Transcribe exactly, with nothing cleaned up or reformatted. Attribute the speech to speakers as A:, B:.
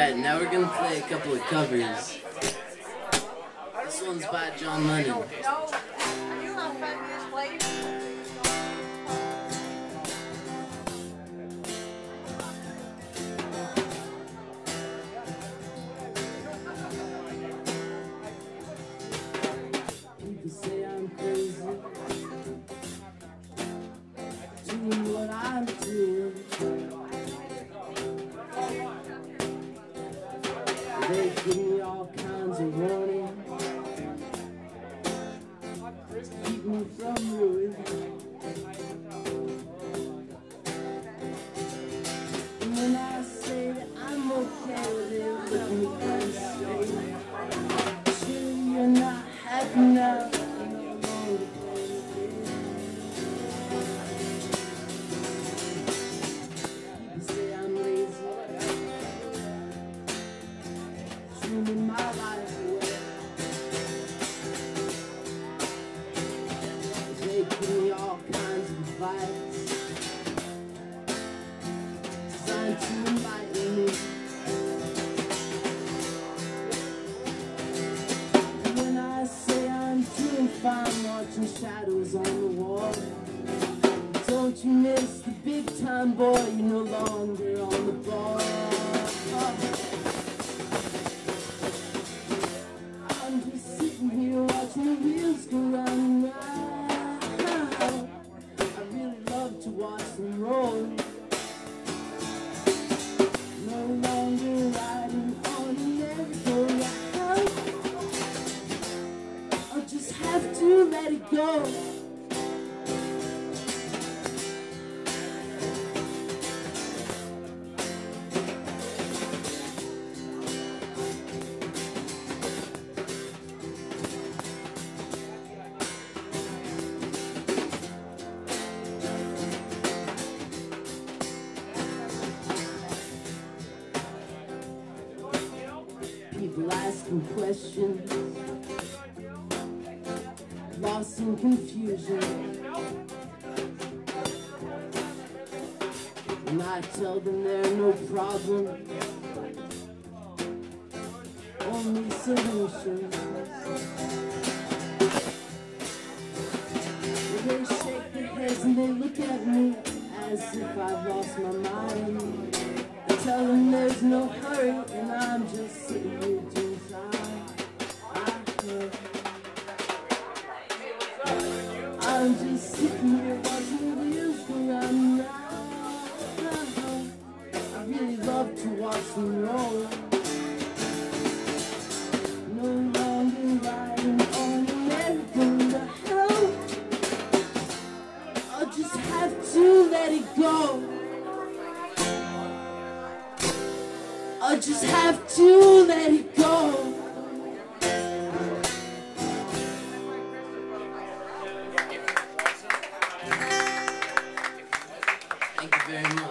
A: Alright, now we're gonna play a couple of covers. This one's by John Lennon. People say I'm crazy, doing what I'm doing. They give me all kinds of warning, keep me from ruin. And when I say that I'm okay with it, let me just say, sure you're not happy now, and no longer play with it. People say I'm lazy, in my life away. They give me all kinds of advice designed to enlighten me. And when I say I'm doing fine, watching shadows on the wall, don't you miss the big time boy, you're no longer on the ball. I'm just sitting here watching the wheels go round and round. I really love to watch them roll. No longer riding on a merry-go-round. I'll just have to let it go. People asking questions, lost in confusion. And I tell them there are no problem, only solutions. They shake their heads and they look at me as if I've lost my mind. I tell them there's no hurry, and I'm just sitting here doing fine. I'm just sitting here watching the wheels go round and round. I really love to watch them roll. No longer riding on the merry-go-round. I'll just have to let it go. I just have to let it go. Thank you very much.